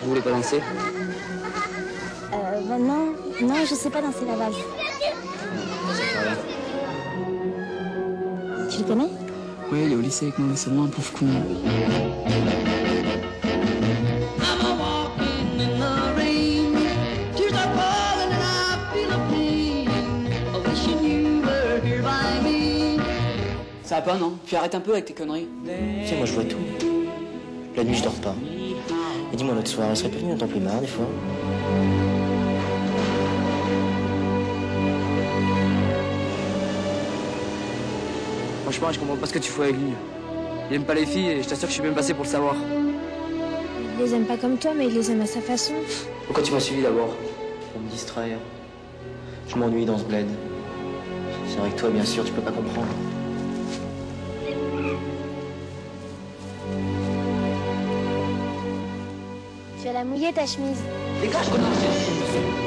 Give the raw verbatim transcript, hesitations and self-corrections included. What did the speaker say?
Vous voulez pas danser? Euh, bah non, non, je sais pas danser la valse. Ça fait rien. Tu le connais? Oui, il est au lycée avec nous, c'est vraiment un pauvre con. Ça va pas, non? Puis arrête un peu avec tes conneries. Tu sais, moi je vois tout. La nuit, je dors pas. Et dis-moi, l'autre soir, elle serait pas venue, on t'en plus marre des fois. Franchement, je comprends pas ce que tu fais avec lui. Il aime pas les filles et je t'assure que je suis même passé pour le savoir. Il les aime pas comme toi, mais il les aime à sa façon. Pourquoi tu m'as suivi d'abord? Pour me distraire. Je m'ennuie dans ce bled. C'est vrai que toi, bien sûr, tu peux pas comprendre. Tu vas la mouiller ta chemise. Dégage, connard!